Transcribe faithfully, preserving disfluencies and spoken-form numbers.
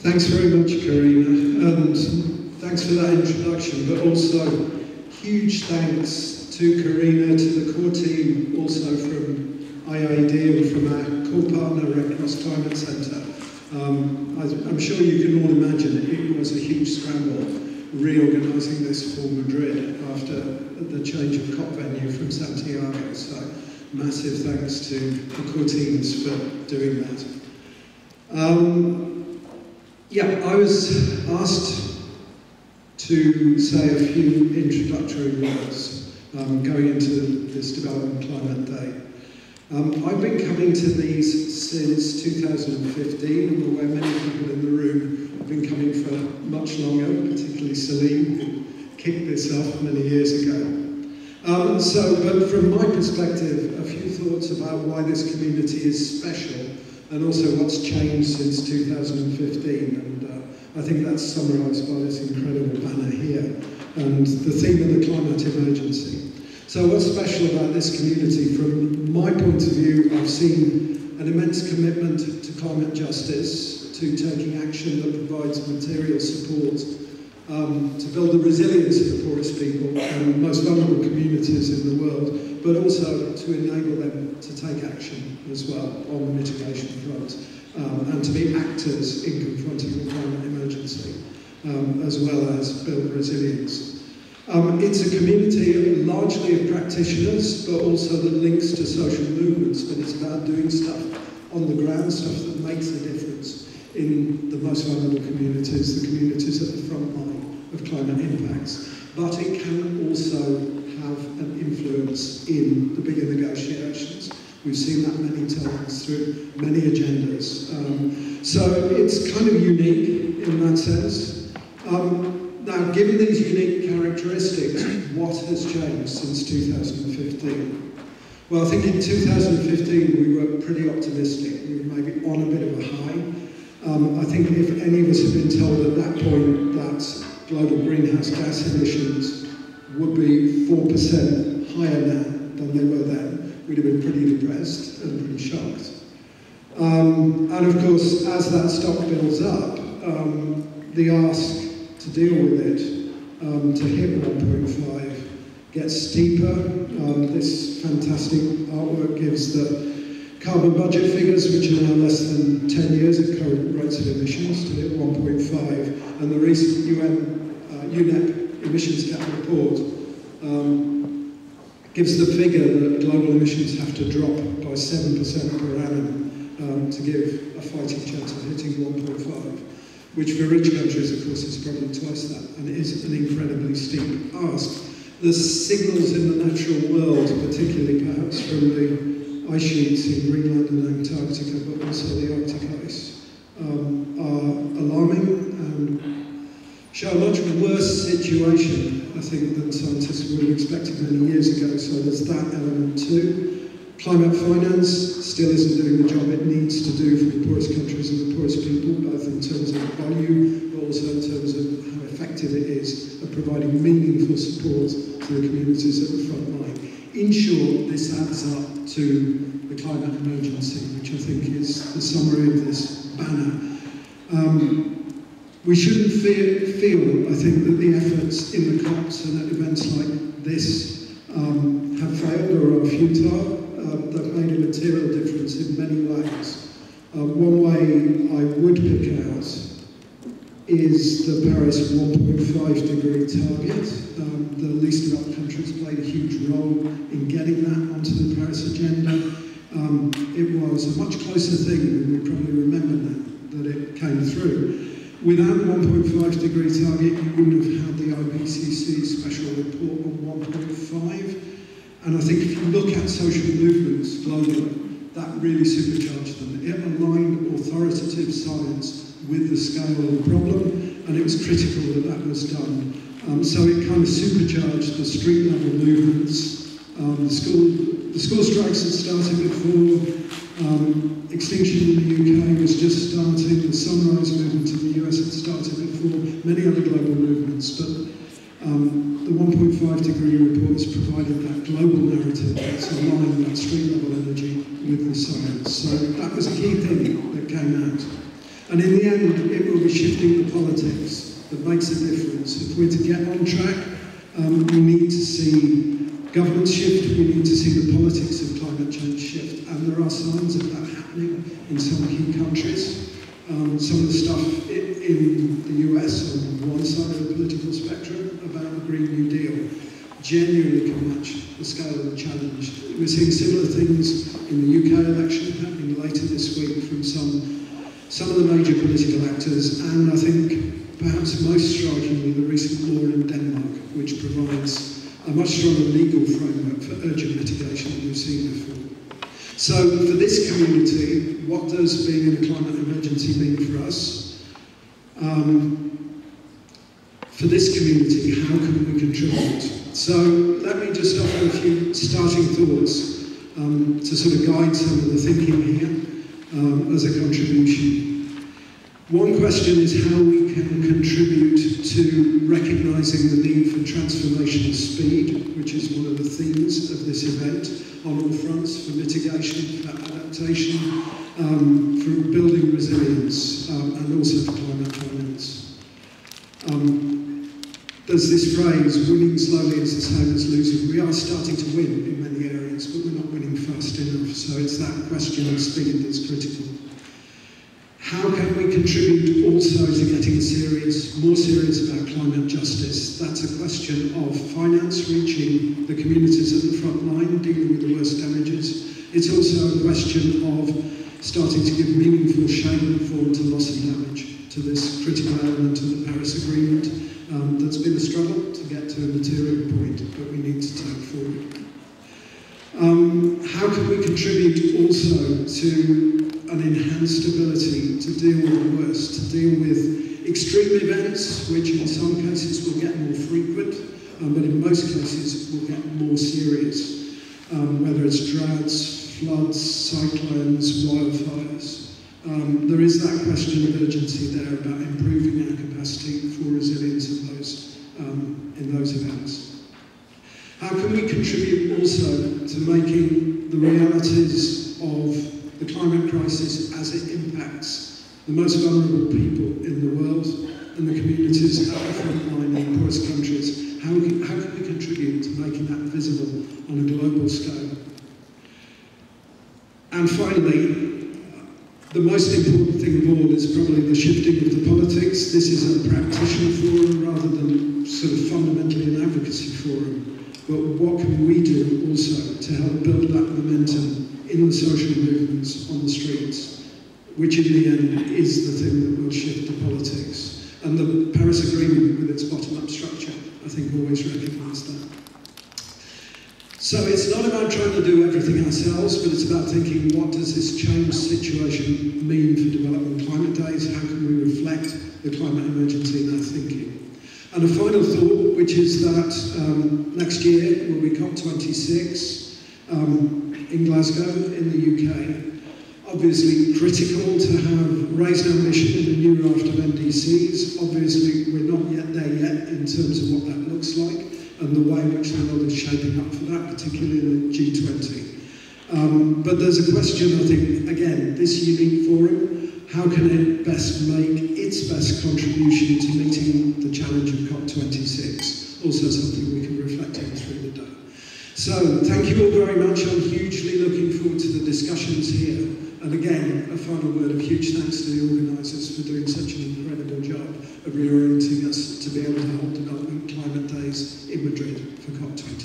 Thanks very much, Karina, and thanks for that introduction, but also huge thanks to Karina, to the core team, also from I I E D and from our core partner, Red Cross Climate Centre. Um, I'm sure you can all imagine it was a huge scramble reorganising this for Madrid after the change of COP venue from Santiago, so massive thanks to the core teams for doing that. Um, Yeah, I was asked to say a few introductory words um, going into this Development Climate Day. Um, I've been coming to these since two thousand fifteen. I'm aware many people in the room have been coming for much longer, particularly Celine, who kicked this off many years ago. Um, so, but from my perspective, a few thoughts about why this community is special and also what's changed since two thousand fifteen, and uh, I think that's summarised by this incredible banner here, and the theme of the climate emergency. So what's special about this community? From my point of view, I've seen an immense commitment to climate justice, to taking action that provides material support, um, to build the resilience of the poorest people and most vulnerable communities in the world, but also to enable them to take action as well on the mitigation front, um, and to be actors in confronting the climate emergency, um, as well as build resilience. Um, it's a community largely of practitioners, but also that links to social movements, but it's about doing stuff on the ground, stuff that makes a difference in the most vulnerable communities, the communities at the front line of climate impacts. But it can also have an influence in the bigger negotiations. We've seen that many times through many agendas. Um, so it's kind of unique in that sense. Um, now, given these unique characteristics, what has changed since two thousand fifteen? Well, I think in two thousand fifteen we were pretty optimistic. We were maybe on a bit of a high. Um, I think if any of us had been told at that point that global greenhouse gas emissions would be four percent higher now than they were then, we'd have been pretty depressed and pretty shocked. Um, and of course, as that stock builds up, um, the ask to deal with it, um, to hit one point five, gets steeper. Um, this fantastic artwork gives the carbon budget figures, which are now less than ten years at current rates of emissions, to hit one point five, and the recent U N, uh, U N E P emissions cap report um, gives the figure that global emissions have to drop by seven percent per annum um, to give a fighting chance of hitting one point five, which for rich countries, of course, is probably twice that, and it is an incredibly steep ask. The signals in the natural world, particularly perhaps from the ice sheets in Greenland and Antarctica, but also the Arctic ice, um, are alarming and show a much worse situation, I think, than scientists would have expected many years ago. So there's that element too. Climate finance still isn't doing the job it needs to do for the poorest countries and the poorest people, both in terms of value, but also in terms of how effective it is at providing meaningful support to the communities at the front line. In short, this adds up to the climate emergency, which I think is the summary of this banner. Um, we shouldn't fear, feel, I think, that the efforts in the COPs and at events like this um, have failed or are futile. Uh, they've made a material difference in many ways. Uh, one way I would pick out is the Paris one point five degree target. Um, the least developed countries played a huge role in getting that onto the Paris agenda. Um, it was a much closer thing than we probably remember now that it came through. Without the one point five degree target, you wouldn't have had the I P C C special report on one point five. And I think if you look at social movements globally, that really supercharged them. It aligned authoritative science with the scale of the problem, and it was critical that that was done. Um, so it kind of supercharged the street level movements. Um, the school the school strikes had started before. Um, Extinction in the U K was just starting. The Sunrise movement in the U S had started before. Many other global movements, but um, the one point five degree report has provided that global narrative that's aligned that street level energy with the science. So that was a key thing that came out. And in the end, it will be shifting the politics that makes a difference. If we're to get on track, um, we need to see government shift, we need to see the politics of climate change shift, and there are signs of that happening in some key countries. Um, some of the stuff in, in the U S on one side of the political spectrum about the Green New Deal genuinely can match the scale of the challenge. We're seeing similar things in the U K election happening later this week from some, some of the major political actors, and I think perhaps most strikingly the recent law in Denmark, which provides a much stronger legal framework for urgent mitigation than we've seen before. So for this community, what does being in a climate emergency mean for us? Um, for this community, how can we contribute? So let me just offer a few starting thoughts um, to sort of guide some of the thinking here um, as a contribution. One question is how we can contribute to recognising the need for transformational speed, which is one of the themes of this event, on all fronts, for mitigation, for adaptation, um, for building resilience, um, and also for climate finance. Um, there's this phrase, winning slowly is the same as losing. We are starting to win in many areas, but we're not winning fast enough, so it's that question of speed that's critical. How can we contribute also to getting serious, more serious about climate justice? That's a question of finance reaching the communities at the front line, dealing with the worst damages. It's also a question of starting to give meaningful shape and form to loss and damage, to this critical element of the Paris Agreement um, that's been a struggle to get to a material point, but we need to take forward. Um, how can we contribute also to an enhanced ability to deal with the worst, to deal with extreme events, which in some cases will get more frequent, um, but in most cases will get more serious, um, whether it's droughts, floods, cyclones, wildfires. Um, there is that question of urgency there about improving our capacity for resilience in those, um, in those events. How can we contribute also to making the realities of the climate crisis as it impacts the most vulnerable people in the world and the communities at the front line in the poorest countries? How, we, how can we contribute to making that visible on a global scale? And finally, the most important thing of all is probably the shifting of the politics. This is a practitioner forum rather than sort of fundamentally an advocacy forum. But what can we do also to help build that momentum in the social movements on the streets, which in the end is the thing that will shift the politics. And the Paris Agreement with its bottom-up structure, I think, always recognised that. So it's not about trying to do everything ourselves, but it's about thinking, what does this changed situation mean for Development Climate Days? How can we reflect the climate emergency in our thinking? And a final thought, which is that um, next year will be COP twenty-six um, in Glasgow in the U K. Obviously critical to have raised ambition in the new raft of N D Cs. Obviously we're not yet there yet in terms of what that looks like and the way in which the world is shaping up for that, particularly in the G twenty. Um, but there's a question, I think, again, this unique forum, how can it best make its best contribution to meeting the challenge of COP twenty-six? Also something we can reflect on through the day. So, thank you all very much. I'm hugely looking forward to the discussions here. And again, a final word of huge thanks to the organisers for doing such an incredible job of reorienting us to be able to hold Development Climate Days in Madrid for COP twenty-six.